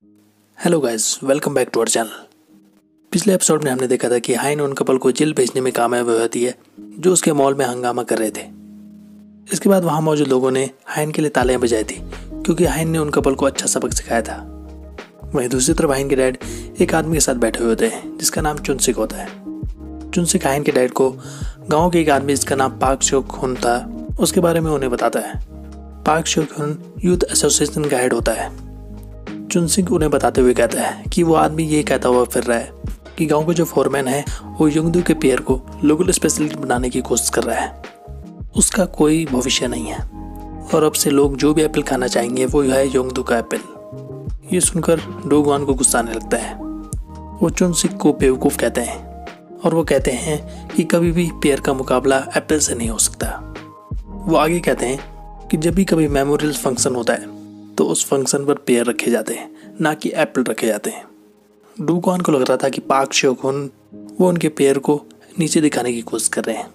Hello guys, welcome back to our channel. पिछले episode में हमने देखा था कि हाइन उन कपल को जेल भेजने में कामयाब होती है जो उसके मॉल में हंगामा कर रहे थे। इसके बाद वहां मौजूद लोगों ने हाइन के लिए तालियां बजाई थी क्योंकि हाइन ने उन कपल को अच्छा सबक सिखाया था। वहीं दूसरी तरफ हाइन के डैड एक आदमी के साथ बैठे हुए होते हैं जिसका नाम चुनसिक होता है। चुनसिक हाइन के डैड को गाँव के एक आदमी जिसका नाम पार्क शोक हुन था उसके बारे में उन्हें बताता है। पार्क शोक हुन यूथ एसोसिएशन का हेड होता है। चुनसिक उन्हें बताते हुए कहता है कि वो आदमी ये कहता हुआ फिर रहा है कि गांव का जो फोरमैन है वो योंगदू के पेयर को लोकल स्पेशलिस्ट बनाने की कोशिश कर रहा है। उसका कोई भविष्य नहीं है और अब से लोग जो भी एप्पल खाना चाहेंगे वो है योंगदू का एप्पल। ये सुनकर डोगवान को गुस्सा आने लगता है। वो चुनसिक को बेवकूफ़ कहते हैं और वो कहते हैं कि कभी भी पेयर का मुकाबला एप्पल से नहीं हो सकता। वो आगे कहते हैं कि जब भी कभी मेमोरियल फंक्शन होता है तो उस फंक्शन पर पेयर रखे जाते हैं, ना कि एप्पल रखे जाते हैं। डूगवान को लग रहा था कि पार्क शोकुन वो उनके पेयर को नीचे दिखाने की कोशिश कर रहे हैं।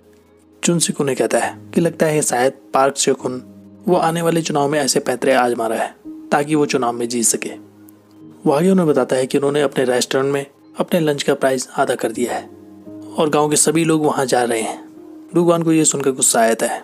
चुनसिक उन्हें कहता है कि लगता है शायद पार्क शोकुन वो आने वाले चुनाव में ऐसे पैतरे आजमा रहा है ताकि वो चुनाव में जीत सके। वो आगे उन्हें बताता है कि उन्होंने अपने रेस्टोरेंट में अपने लंच का प्राइस आधा कर दिया है और गाँव के सभी लोग वहाँ जा रहे हैं। डूगवान को ये सुनकर गुस्सा आता है।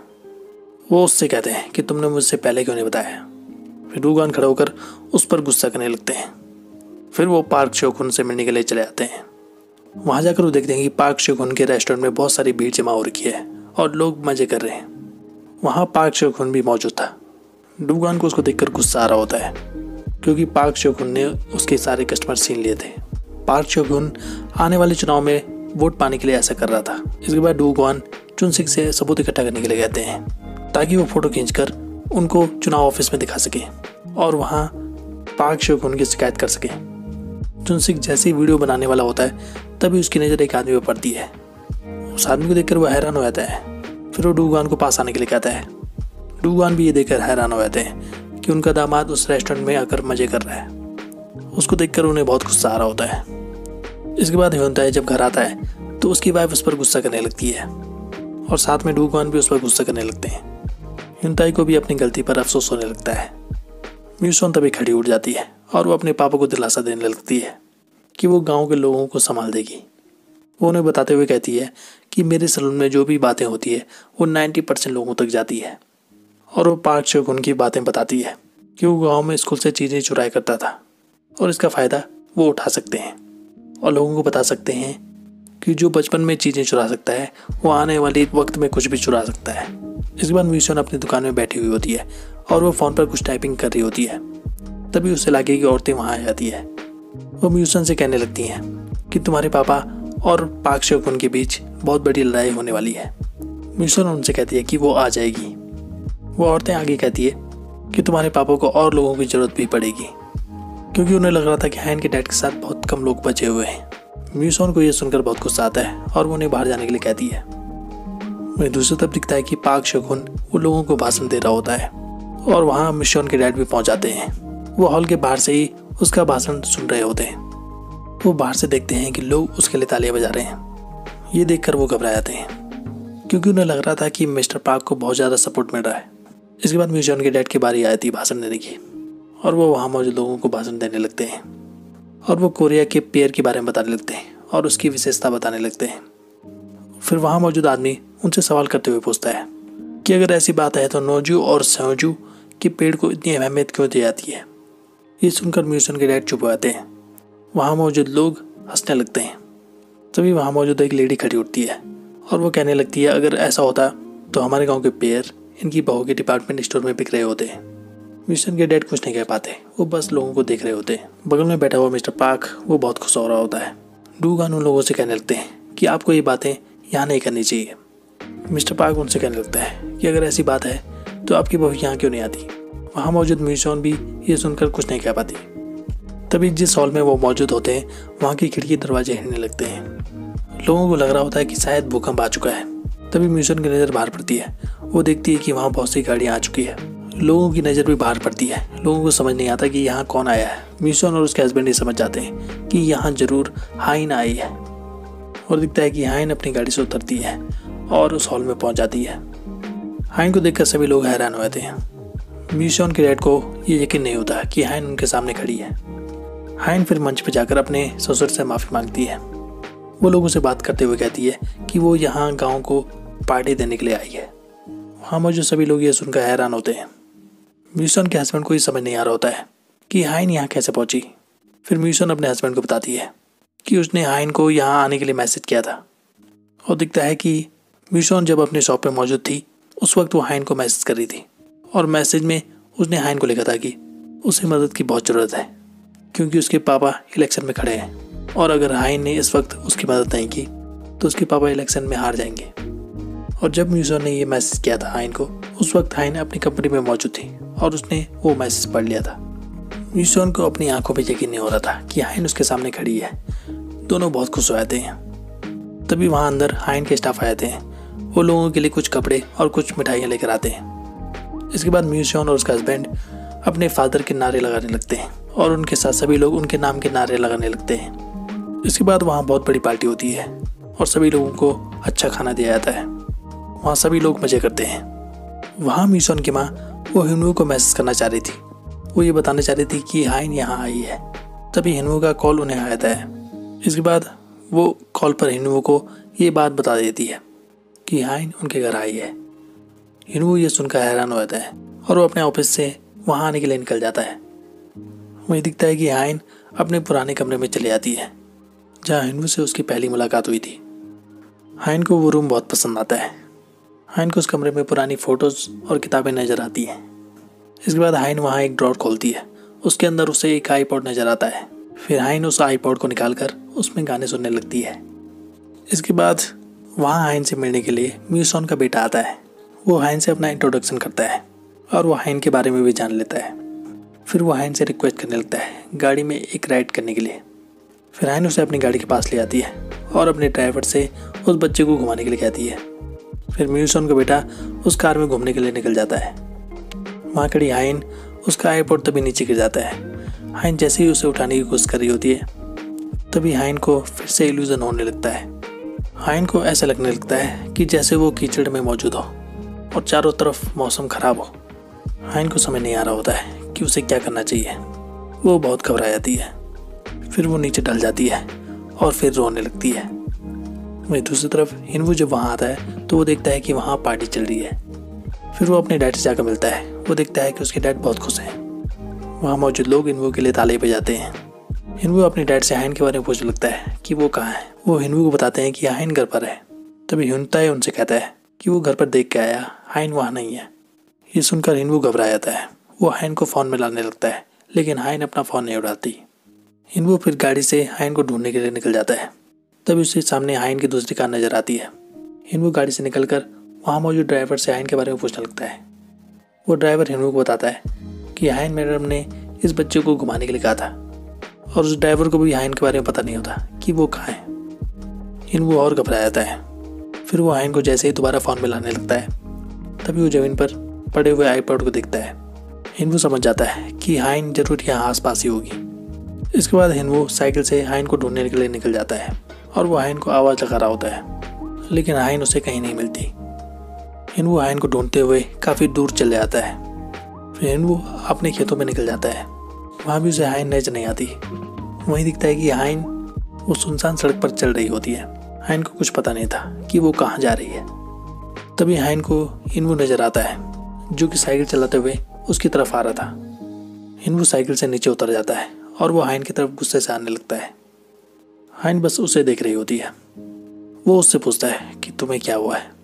वो उससे कहते हैं कि तुमने मुझसे पहले क्यों नहीं बताया। फिर डूगवान खड़ा होकर उस पर गुस्सा करने लगते हैं। फिर वो पार्क शोकुन से मिलने के लिए चले जाते हैं। वहाँ जाकर वो देखते हैं कि पार्क शोकुन के रेस्टोरेंट में बहुत सारी भीड़ जमा हो रखी है और लोग मजे कर रहे हैं। वहाँ पार्क शोकुन भी मौजूद था। डूगवान को उसको देखकर गुस्सा आ रहा होता है क्योंकि पार्क शोकुन ने उसके सारे कस्टमर छीन लिए थे। पार्क शोकुन आने वाले चुनाव में वोट पाने के लिए ऐसा कर रहा था। इसके बाद डूगवान चुनसिक से सबूत इकट्ठा करने के लिए कहते हैं ताकि वो फोटो खींचकर उनको चुनाव ऑफिस में दिखा सके और वहाँ पार्क शोकुन की शिकायत कर सके। चुनसिक जैसे ही वीडियो बनाने वाला होता है तभी उसकी नज़र एक आदमी पर पड़ती है। उस आदमी को देखकर वह हैरान हो जाता है। फिर वो डूगवान को पास आने के लिए कहता है। डूगवान भी ये देखकर हैरान हो जाते हैं कि उनका दामाद उस रेस्टोरेंट में आकर मजे कर रहा है। उसको देखकर उन्हें बहुत गुस्सा आ रहा होता है। इसके बाद ह्योनताई जब घर आता है तो उसकी वाइफ उस पर गुस्सा करने लगती है और साथ में डूगवान भी उस पर गुस्सा करने लगते हैं। ह्योनताई को भी अपनी गलती पर अफसोस होने लगता है। म्यूसोन तभी खड़ी उठ जाती है और वो अपने पापा को दिलासा देने लगती है कि वो गांव के लोगों को संभाल देगी। वो उन्हें बताते हुए कहती है कि मेरे सलून में जो भी बातें होती है वो 90% लोगों तक जाती है। और वो पार्क शोकुन की बातें बताती है कि वो गाँव में स्कूल से चीज़ें चुराया करता था और इसका फ़ायदा वो उठा सकते हैं और लोगों को बता सकते हैं कि जो बचपन में चीज़ें चुरा सकता है वो आने वाले वक्त में कुछ भी चुरा सकता है। इसके बाद म्यूसोन अपनी दुकान में बैठी हुई होती है और वो फ़ोन पर कुछ टाइपिंग कर रही होती है। तभी उसे लगे कि औरतें वहाँ आ जाती है। वो म्यूसोन से कहने लगती हैं कि तुम्हारे पापा और पार्क शोकुन के बीच बहुत बड़ी लड़ाई होने वाली है। म्यूसोन उनसे कहती है कि वो आ जाएगी। वो औरतें आगे कहती है कि तुम्हारे पापा को और लोगों की ज़रूरत भी पड़ेगी क्योंकि उन्हें लग रहा था कि हाइन के डैड के साथ बहुत कम लोग बचे हुए हैं। म्यूसोन को यह सुनकर बहुत गुस्सा आता है और वो उन्हें बाहर जाने के लिए कहती है। वहीं दूसरी तरफ दिखता है कि पार्क शोकुन वो लोगों को भाषण दे रहा होता है और वहाँ म्यूसोन के डैड भी पहुँच जाते हैं। वो हॉल के बाहर से ही उसका भाषण सुन रहे होते हैं। वो बाहर से देखते हैं कि लोग उसके लिए तालियां बजा रहे हैं। ये देखकर वो घबरा जाते हैं क्योंकि उन्हें लग रहा था कि मिस्टर पार्क को बहुत ज़्यादा सपोर्ट मिल रहा है। इसके बाद म्यूसोन के डैड की बारी आई थी भाषण देने की और वो वहाँ मौजूद लोगों को भाषण देने लगते हैं और वो कोरिया के पेयर के बारे में बताने लगते हैं और उसकी विशेषता बताने लगते हैं। फिर वहाँ मौजूद आदमी उनसे सवाल करते हुए पूछता है कि अगर ऐसी बात है तो नोजू और सेओजू के पेड़ को इतनी अहमियत क्यों दी जाती है। ये सुनकर म्यूसोन के डैड चुप हो जाते हैं। वहाँ मौजूद लोग हंसने लगते हैं। तभी वहाँ मौजूद एक लेडी खड़ी उठती है और वो कहने लगती है अगर ऐसा होता तो हमारे गाँव के पेड़ इनकी बहू के डिपार्टमेंट स्टोर में बिक रहे होते। म्यूसोन के डैड कुछ नहीं कह पाते, वो बस लोगों को देख रहे होते। बगल में बैठा हुआ मिस्टर पार्क वो बहुत खुश हो रहा होता है। डूगवान उन लोगों से कहने लगते हैं कि आपको ये बातें यहाँ नहीं करनी चाहिए। मिस्टर पार्क उनसे कहने लगता है कि अगर ऐसी बात है तो आपकी बहू यहाँ क्यों नहीं आती। वहाँ मौजूद म्यूसोन भी ये सुनकर कुछ नहीं कह पाती। तभी जिस हॉल में वो मौजूद होते हैं वहाँ की खिड़की दरवाजे हिलने लगते हैं। लोगों को लग रहा होता है कि शायद भूकंप आ चुका है। तभी म्यूसोन की नज़र बाहर पड़ती है। वो देखती है कि वहाँ बहुत सी गाड़ियाँ आ चुकी है। लोगों की नज़र भी बाहर पड़ती है। लोगों को समझ नहीं आता कि यहाँ कौन आया है। म्यूसोन और उसके हस्बैंड ये समझ जाते हैं कि यहाँ ज़रूर हाइन आई है और दिखता है कि हाइन अपनी गाड़ी से उतरती है और उस हॉल में पहुँच जाती है। हाइन को देखकर सभी लोग हैरान हो जाते हैं। म्यूशन के डैड को ये यकीन नहीं होता कि हाइन उनके सामने खड़ी है। हाइन फिर मंच पर जाकर अपने ससुर से माफ़ी मांगती है। वो लोगों से बात करते हुए कहती है कि वो यहाँ गांव को पार्टी देने के लिए आई है। वहाँ मौजूद सभी लोग ये सुनकर हैरान होते हैं। म्यूसन के हस्बैंड को ये समझ नहीं आ रहा होता है कि हाइन यहाँ कैसे पहुँची। फिर म्यूसन अपने हस्बैंड को बताती है कि उसने हाइन को यहाँ आने के लिए मैसेज किया था, और दिखता है कि म्यूसन जब अपने शॉप पे मौजूद थी उस वक्त वो हाइन को मैसेज कर रही थी, और मैसेज में उसने हाइन को लिखा था कि उसे मदद की बहुत ज़रूरत है क्योंकि उसके पापा इलेक्शन में खड़े हैं, और अगर हाइन ने इस वक्त उसकी मदद नहीं की तो उसके पापा इलेक्शन में हार जाएंगे। और जब म्यूसन ने ये मैसेज किया था हाइन को, उस वक्त हाइन अपनी कंपनी में मौजूद थी और उसने वो मैसेज पढ़ लिया था। म्यूसन को अपनी आंखों पे यकीन नहीं हो रहा था कि हाइन उसके सामने खड़ी है। दोनों बहुत खुश हो जाते हैं। तभी वहाँ अंदर हाइन के स्टाफ आ जाते हैं। वो लोगों के लिए कुछ कपड़े और कुछ मिठाइयाँ लेकर आते हैं। इसके बाद म्यूसन और उसका हस्बैंड अपने फादर के नारे लगाने लगते हैं और उनके साथ सभी लोग उनके नाम के नारे लगाने लगते हैं। इसके बाद वहाँ बहुत बड़ी पार्टी होती है और सभी लोगों को अच्छा खाना दिया जाता है। वहाँ सभी लोग मज़े करते हैं। वहाँ म्यूसन की माँ वो हिनवू को मैसेज करना चाह रही थी। वो ये बताना चाह रही थी कि हाइन यहाँ आई है। तभी हिनवू का कॉल उन्हें आ जाता है। इसके बाद वो कॉल पर हिनवू को ये बात बता देती है कि हाइन उनके घर आई है। हिनवू ये सुनकर हैरान हो जाता है और वो अपने ऑफिस से वहाँ आने के लिए निकल जाता है। वहीं दिखता है कि हाइन अपने पुराने कमरे में चली जाती है जहाँ हिनवू से उसकी पहली मुलाकात हुई थी। हाइन को वो रूम बहुत पसंद आता है। हाइन को उस कमरे में पुरानी फ़ोटोज़ और किताबें नज़र आती हैं। इसके बाद हाइन वहाँ एक ड्रॉर खोलती है। उसके अंदर उसे एक आईपॉड नज़र आता है। फिर हाइन उस आईपॉड को निकालकर उसमें गाने सुनने लगती है। इसके बाद वहाँ हाइन से मिलने के लिए म्यूसन का बेटा आता है। वो हाइन से अपना इंट्रोडक्शन करता है और वो हाइन के बारे में भी जान लेता है। फिर वो हाइन से रिक्वेस्ट करने लगता है गाड़ी में एक राइड करने के लिए। फिर हाइन उसे अपनी गाड़ी के पास ले आती है और अपने ड्राइवर से उस बच्चे को घुमाने के लिए कहती है। फिर म्यूसन का बेटा उस कार में घूमने के लिए निकल जाता है। वहाँ खड़ी हाइन उसका आईपॉड तभी नीचे गिर जाता है। हाइन जैसे ही उसे उठाने की कोशिश कर रही होती है तभी हाइन को फिर से इल्यूजन होने लगता है। हाइन को ऐसा लगने लगता है कि जैसे वो कीचड़ में मौजूद हो और चारों तरफ मौसम खराब हो। हाइन को समझ नहीं आ रहा होता है कि उसे क्या करना चाहिए। वो बहुत घबरा जाती है। फिर वो नीचे डल जाती है और फिर रोने लगती है। वहीं दूसरी तरफ हिनवू जब वहाँ आता है तो वो देखता है कि वहाँ पार्टी चल रही है। फिर वो अपने डैड से जाकर मिलता है। वो देखता है कि उसके डैड बहुत खुश हैं। वहाँ मौजूद लोग हिनवू के लिए ताली बजाते हैं। हिनवू अपने डैड से हाइन के बारे में पूछने लगता है कि वो कहाँ है। वो हिनवू को बताते हैं कि हाइन घर पर है। तभी हिनताई उनसे कहता है कि वो घर पर देख के आया, हाइन वहाँ नहीं है। ये सुनकर हिनवू घबरा जाता है। वो हाइन को फ़ोन में लाने लगता है लेकिन हाइन अपना फ़ोन नहीं उठाती। हिनवू फिर गाड़ी से हाइन को ढूंढने के लिए निकल जाता है। तभी उसके सामने हाइन की दूसरी कार नज़र आती है। हिनवू गाड़ी से निकलकर वहाँ मौजूद ड्राइवर से हाइन के बारे में पूछने लगता है। वो ड्राइवर हिनवू को बताता है कि हाइन मैडम ने इस बच्चे को घुमाने के लिए कहा था, और उस ड्राइवर को भी हाइन के बारे में पता नहीं होता कि वो कहाँ है। हिनवू और घबरा जाता है। फिर वो हाइन को जैसे ही दोबारा फ़ोन में लाने लगता है तभी वो ज़मीन पर पड़े हुए आईपॉड को देखता है। हिनवू समझ जाता है कि हाइन जरूर यहाँ आसपास ही होगी। इसके बाद हिनवू साइकिल से हाइन को ढूंढने के लिए निकल जाता है और वो हाइन को आवाज़ लगा रहा होता है लेकिन हाइन उसे कहीं नहीं मिलती। हिनवू हाइन को ढूंढते हुए काफ़ी दूर चले जाता है। फिर हिनवू अपने खेतों में निकल जाता है। वहाँ भी उसे हाइन नजर नहीं आती। वहीं दिखता है कि हाइन वो सुनसान सड़क पर चल रही होती है। हाइन को कुछ पता नहीं था कि वो कहाँ जा रही है। तभी हाइन को हिनवू नजर आता है जो कि साइकिल चलाते हुए उसकी तरफ आ रहा था। हिनवू साइकिल से नीचे उतर जाता है और वो हाइन की तरफ गुस्से से आने लगता है। हाइन बस उसे देख रही होती है। वो उससे पूछता है कि तुम्हें क्या हुआ है।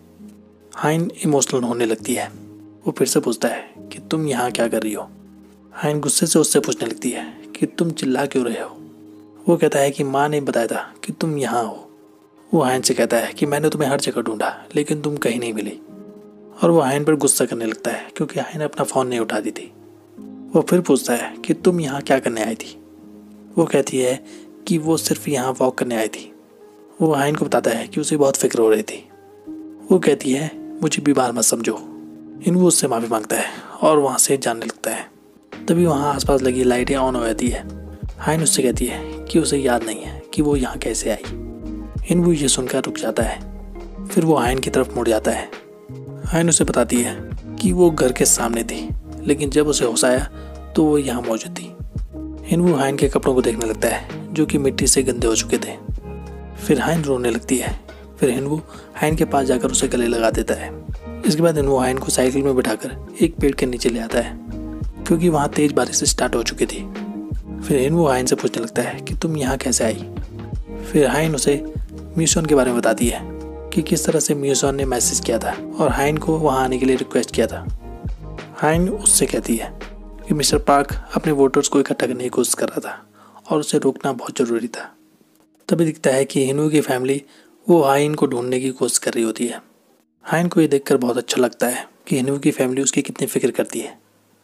हाइन इमोशनल होने लगती है। वो फिर से पूछता है कि तुम यहाँ क्या कर रही हो। हाइन गुस्से से उससे पूछने लगती है कि तुम चिल्ला क्यों रहे हो। वो कहता है कि माँ ने बताया था कि तुम यहाँ हो। वो हाइन से कहता है कि मैंने तुम्हें हर जगह ढूंढा लेकिन तुम कहीं नहीं मिली। और वो हाइन पर गुस्सा करने लगता है क्योंकि हाइन अपना फ़ोन नहीं उठाती थी। वो फिर पूछता है कि तुम यहाँ क्या करने आई थी। वो कहती है कि वो सिर्फ यहाँ वॉक करने आई थी। वो हाइन को बताता है कि उसे बहुत फिक्र हो रही थी। वो कहती है मुझे बीमार मत समझो। हिनवू उससे माफ़ी मांगता है और वहाँ से जाने लगता है। तभी वहाँ आसपास लगी लाइटें ऑन हो जाती है। हाइन उससे कहती है कि उसे याद नहीं है कि वो यहाँ कैसे आई। हिनवू ये सुनकर रुक जाता है। फिर वो हाइन की तरफ मुड़ जाता है। हाइन उसे बताती है कि वो घर के सामने थी लेकिन जब उसे होश आया तो वो यहाँ मौजूद थी। हिनवू हाइन के कपड़ों को देखने लगता है जो कि मिट्टी से गंदे हो चुके थे। फिर हाइन रोने लगती है। फिर हिनवू हाइन के पास जाकर उसे गले लगा देता है। इसके बाद हिनवू हाइन को साइकिल में बिठाकर एक पेड़ के नीचे ले आता है क्योंकि वहाँ तेज बारिश स्टार्ट हो चुकी थी। फिर हिनवू हाइन से पूछने लगता है कि तुम यहाँ कैसे आई। फिर हाइन उसे म्यूसॉन के बारे में बताती है कि किस तरह से म्यूसॉन ने मैसेज किया था और हाइन को वहाँ आने के लिए रिक्वेस्ट किया था। हाइन उससे कहती है कि मिस्टर पार्क अपने वोटर्स को इकट्ठा करने की कोशिश कर रहा था और उसे रोकना बहुत ज़रूरी था। तभी दिखता है कि हिनवू की फैमिली वो हाइन को ढूंढने की कोशिश कर रही होती है। हाइन को ये देखकर बहुत अच्छा लगता है कि हिनवू की फैमिली उसकी कितनी फिक्र करती है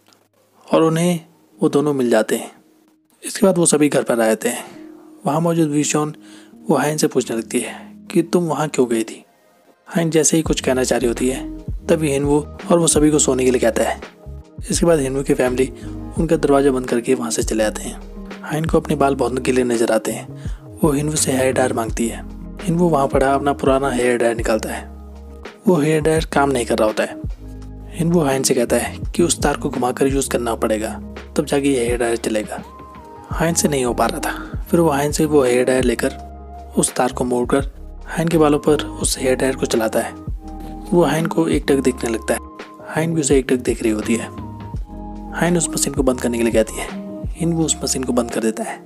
और उन्हें वो दोनों मिल जाते हैं। इसके बाद वो सभी घर पर आ जाते हैं। वहाँ मौजूद विशॉन वो हाइन से पूछने लगती है कि तुम वहाँ क्यों गई थी। हाइन जैसे ही कुछ कहना चाह रही होती है तभी हिनवू और वो सभी को सोने के लिए कहता है। इसके बाद हिनवू की फैमिली उनका दरवाज़ा बंद करके वहाँ से चले आते हैं। हाइन को अपने बाल बहुत गीले नजर आते हैं। वो हिनवू से हेयर ड्रायर मांगती है। हिनवू वहाँ पड़ा अपना पुराना हेयर ड्रायर निकालता है। वो हेयर ड्रायर काम नहीं कर रहा होता है। हिनवू हाइन से कहता है कि उस तार को घुमाकर यूज़ करना पड़ेगा तब जाके ये हेयर ड्रायर चलेगा। हाइन से नहीं हो पा रहा था। फिर वो हाइन से वो हेयर ड्रायर लेकर उस तार को मोड़कर हाइन के बालों पर उस हेयर ड्रायर को चलाता है। वो हाइन को एकटक देखने लगता है। हाइन भी उसे एकटक देख रही होती है। हाइन उस मशीन को बंद करने के लिए कहती है। हिनवू उस मशीन को बंद कर देता है।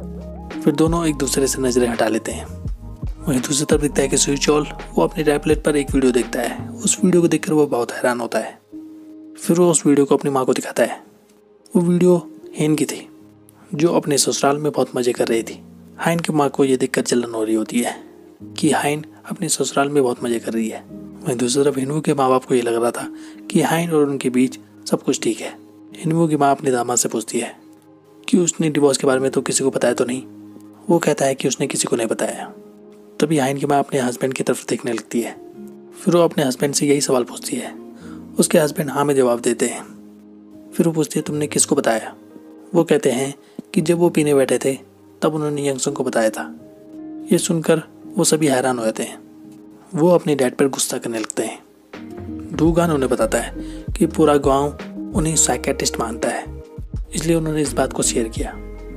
फिर दोनों एक दूसरे से नज़रें हटा लेते हैं। वहीं दूसरी तरफ दिखता है कि स्विचॉल वो अपने टैबलेट पर एक वीडियो देखता है। उस वीडियो को देखकर वो बहुत हैरान होता है। फिर वो उस वीडियो को अपनी माँ को दिखाता है। वो वीडियो हाइन की थी जो अपने ससुराल में बहुत मज़े कर रही थी। हाइन की माँ को ये देखकर जलन हो रही होती है कि हाइन अपने ससुराल में बहुत मज़े कर रही है। वहीं दूसरी तरफ हिनवू के माँ बाप को ये लग रहा था कि हाइन और उनके बीच सब कुछ ठीक है। हिनवू की माँ अपने दामाद से पूछती है कि उसने डिवोर्स के बारे में तो किसी को बताया तो नहीं। वो कहता है कि उसने किसी को नहीं बताया। तभी हाइन की माँ अपने हस्बैंड की तरफ देखने लगती है। फिर वो अपने हस्बैंड से यही सवाल पूछती है। उसके हस्बैंड हाँ में जवाब देते हैं। फिर वो पूछती है तुमने किसको बताया। वो कहते हैं कि जब वो पीने बैठे थे तब उन्होंने यंगसंग को बताया था। ये सुनकर वो सभी हैरान हो जाते हैं। वो अपने डैड पर गुस्सा करने लगते हैं। डूगान उन्हें बताता है कि पूरा गांव उन्हें साइकियाट्रिस्ट मानता है, इसलिए उन्होंने इस बात को शेयर किया।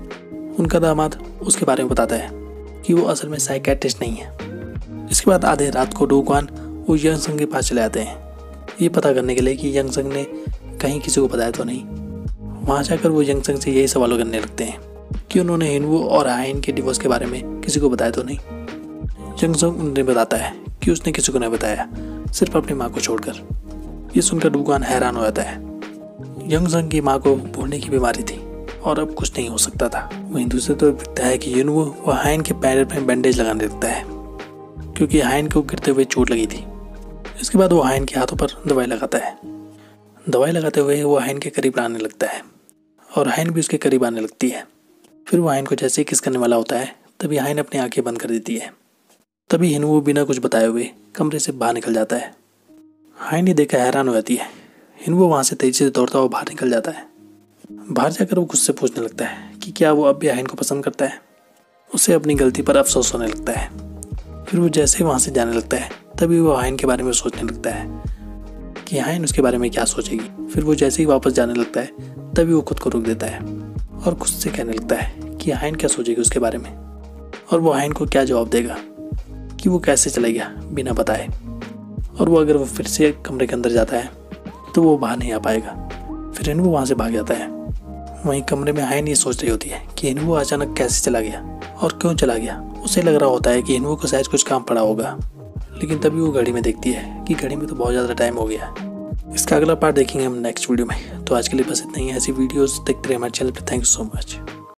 उनका दामाद उसके बारे में बताता है कि वो असल में साइकियाट्रिस्ट नहीं है। इसके बाद आधे रात को डूगान वो यंगसंग के पास चले आते हैं ये पता करने के लिए कि यंगसंग ने कहीं किसी को बताया तो नहीं। वहाँ जाकर वो यंगसंग से यही सवाल करने लगते हैं कि उन्होंने हिनवू और हाइन के डिवोर्स के बारे में किसी को बताया तो नहीं। यंगसंग उन्हें बताता है कि उसने किसी को नहीं बताया, सिर्फ अपनी माँ को छोड़कर। ये सुनकर डूगान हैरान हो जाता है। यंगसंग की माँ को भूलने की बीमारी थी और अब कुछ नहीं हो सकता था। वहीं दूसरी तरफ दिखता है कि हिनवू वो हाइन के पैर में बैंडेज लगाने लगता है क्योंकि हाइन को गिरते हुए चोट लगी थी। इसके बाद वो हाइन के हाथों पर दवाई लगाता है। दवाई लगाते हुए वो हाइन के करीब आने लगता है और हाइन भी उसके करीब आने लगती है। फिर वो हाइन को जैसे ही किस करने वाला होता है तभी हाइन अपनी आंखें बंद कर देती है। तभी हिनवू बिना कुछ बताए हुए कमरे से बाहर निकल जाता है। हाइन ये देखकर हैरान हो जाती है। हिनवू वहाँ से तेजी से दौड़ता हुआ बाहर निकल जाता है। बाहर जाकर वो खुद से पूछने लगता है कि क्या वो अब भी हाइन को पसंद करता है। उसे अपनी गलती पर अफसोस होने लगता है। फिर वो जैसे ही वहाँ से जाने लगता है तभी वो हाइन के बारे में सोचने लगता है कि हाइन उसके बारे में क्या सोचेगी। फिर वो जैसे ही वापस जाने लगता है तभी वो खुद को रोक देता है और खुद से कहने लगता है कि हाइन क्या सोचेगी उसके बारे में और वो हाइन को क्या जवाब देगा कि वो कैसे चला गया बिना बताए, और वो अगर वो फिर से कमरे के अंदर जाता है तो वो बाहर नहीं आ पाएगा। फिर हिनवू वहाँ से भाग जाता है। वहीं कमरे में हाइन ये सोच रही होती है कि हिनवू अचानक कैसे चला गया और क्यों चला गया। उसे लग रहा होता है कि हिनवू को शायद कुछ काम पड़ा होगा, लेकिन तभी वो घड़ी में देखती है कि घड़ी में तो बहुत ज़्यादा टाइम हो गया। इसका अगला पार्ट देखेंगे हम नेक्स्ट वीडियो में। तो आज के लिए बस इतना ही। ऐसी वीडियोस देखते रहिए हमारे चैनल पर। Thank you so much.